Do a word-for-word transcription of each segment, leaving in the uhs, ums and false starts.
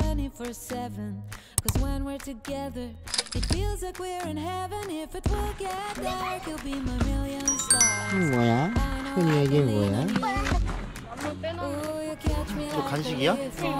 twenty-four seven. Cause when we're together, it feels like we're in heaven. If it will get dark, you'll be my million stars. 뭐야? 흔히 얘기해 뭐야? 또 간식이야?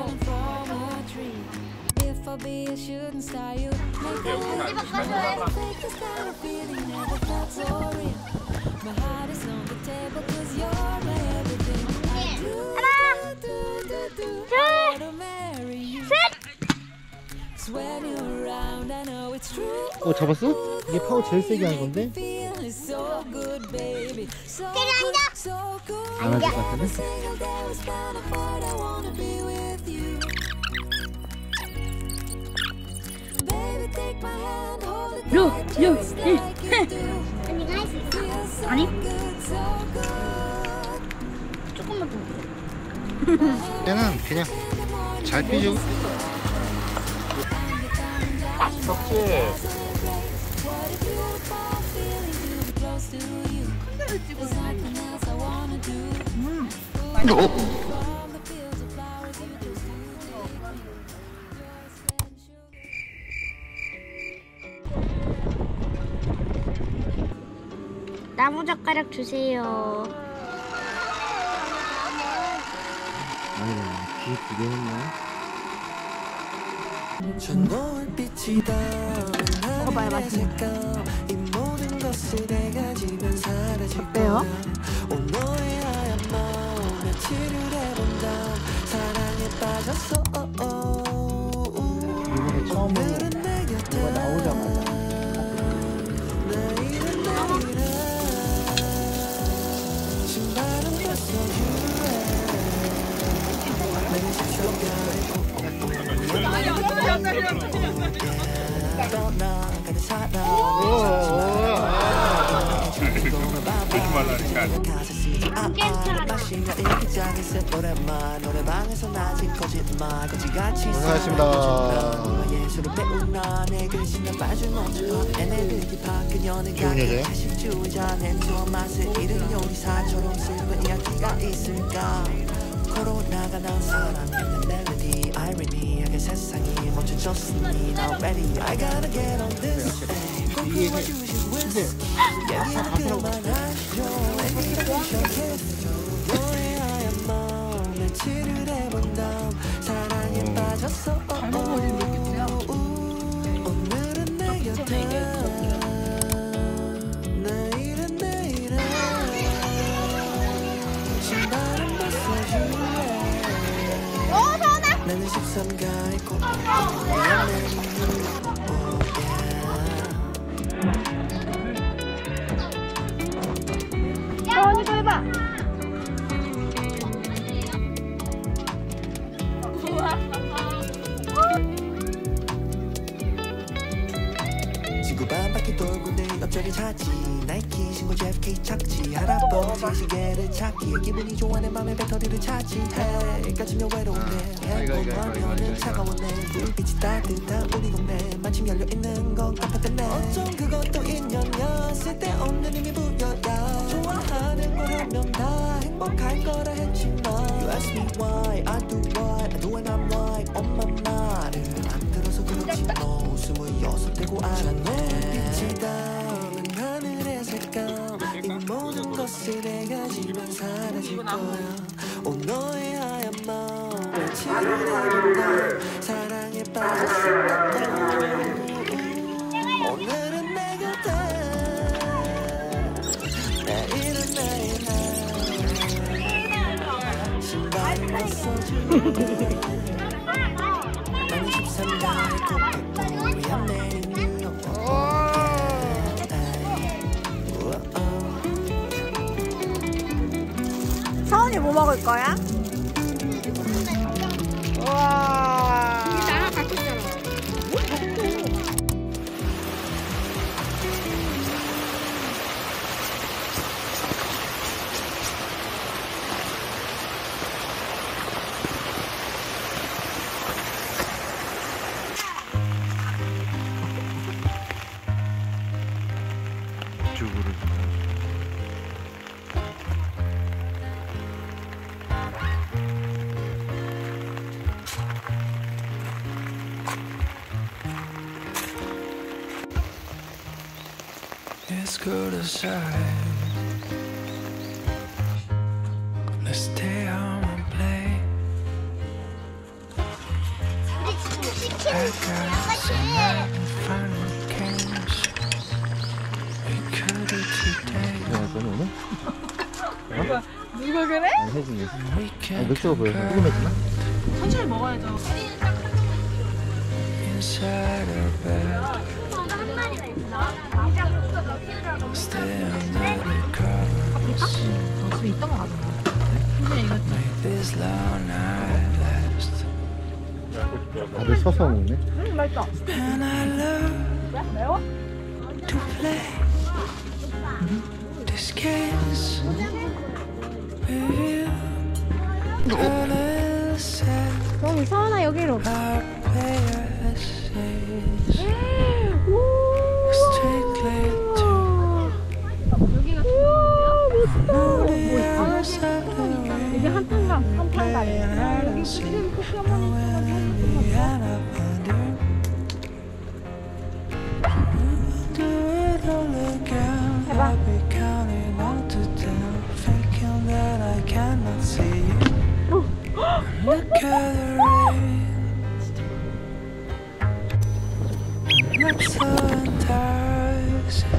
If I'll be a shooting star, you make a fake this kind of feeling never felt so real. My heart is on the table cause you're my everything. I do, do, do, do, I want to marry you. Cause when you're around, I know it's true. 어, 잡았어? 이게 파워 제일 세게 한 건데? So good, baby. So good, so good. 안 할 것 같은데? Single day was found apart. I wanna be with you. Baby, take my hand, hold it tight, just like you do. Feels so good, so good. 조금만 더. 얘는 그냥 잘 삐지고. 덕지. What a beautiful feeling to be close to you. There's nothing else I wanna do. 음. From the fields of flowers you just do. 나무젓가락 주세요. 아이고, 귀 두 개 했네. 먹어봐요, 맛있네. 어때요? 이번에 처음으로 뭐가 나오자마자 코로나가 난 사랑하는 멜로디 아이러니하게 세상이 멈춰졌으니 now ready I gotta get on this 꼭 품어주신 whisk 얘기는 그만하시죠 너의 하얀 마음에 치를 해본 다음 사랑에 빠졌어 오늘은 내 곁에 내일은 내일은 신발은 벗어줄래 나는 십삼 가의 꽃 야, 언니 거 해봐. 지구 반바퀴 돌고 내 옆자리 찾지 나이키 신고 제프키 착지 할아버지 시계를 찾기 기분이 좋아 내 맘에 배터리를 찾지 Hey 까지며 외로운데 행복 화면은 차가웠네 불빛이 따뜻한 우리 동네 마침 열려있는 건 카페 때문에 어쩜 그것도 인연이야 쓸데없는 의미 부여야 좋아하는 걸 하면 다 행복할 거라 했지만 You ask me why I do what I do and I'm right 엄마 말을 안 들어서 그렇지 너 스물여섯 되고 알았네 빛이 닿는 하늘의 색감 이 모든 것을 내가 지면 사라질 거야 오 너의 하얀 마음에 치료해준다 사랑에 빠졌어 오늘은 내 곁에 내일은 내일 신발 벗어줄게 나는 십삼 가의 꽃빛보리야 매일 서은이 뭐 먹을 거야? 우와. 나랑 같이 있잖아. 이쪽으로 let's go to side. Let's stay home and play. I got some fun games. We could do today. 야, 너는 오늘? 누가, 누가 그래? 아니, 혜진이. We 아니, can 맥주가 보여서 궁금해지나? 천천히 먹어야죠. inside our bed. Stay under the covers. 집에 있던 거 같은데. 근데 이거 Make this long night last. 다들 서서 먹네. 음, 맛있다. And I love 매워? to play these games with you. Colors set 그럼 서원아 여기로. our players strictly to 여기가 뭐 the hours of the 이게 한 판당, 한 판당. rain. 지금 When we end up under, do it all again. I'll be counting all to ten, thinking that I cannot see you. Look at the rain. It's so enticing.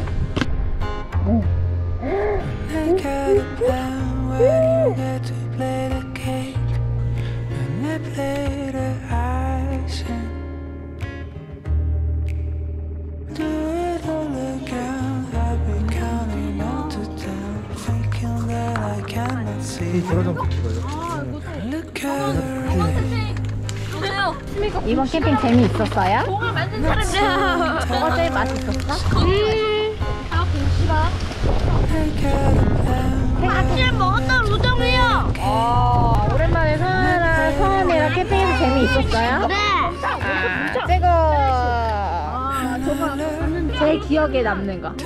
Look at the plan when you get to play the cake, and they play the icing. Do it all again. I've been counting all to ten, thinking that I cannot see 이 저러 좀 you. 붙이고요. Look at the rain. 이번 캠핑 재미있었어요? 뭐가 제일 맛있었어? Look at the plan. 아침에 먹었던 우동이요. 어, 오랜만에 서원이랑 서원이랑 캠핑해서 재미있었어요? 네. 아, 최고. 아, 저거 제일 기억에 남는 거.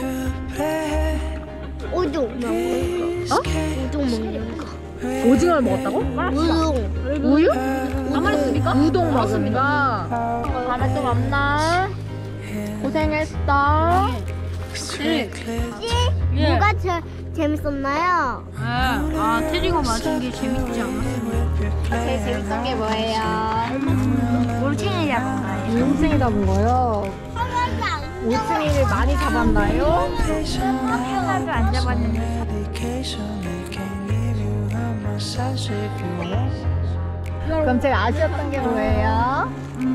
우동 먹는 거. 어? 우동 먹는 거. 오징어를 먹었다고? 우동. 우유? 가만있습니까? 우동 먹은 거. 다음에 또 만나. 고생했어. 뭐가 제, 재밌었나요? 아, 테리가 맞은 게 재밌지 않았어요? 제일 재밌던 게 뭐예요? 올챙이 잡은 거예요. 올챙이 잡은 거요? 올챙이를 많이 잡았나요? 하나도 안 잡았는데. Medication, they can give you a massage if you want. 그럼 제일 아쉬웠던 게 뭐예요?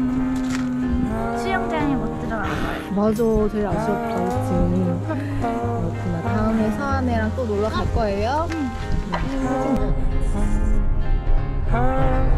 수영장에 못 들어간 거예요. 맞아, 제일 아쉬웠다, 그치? 그렇구나. 다음에 서한이랑 또 놀러 갈 거예요? Her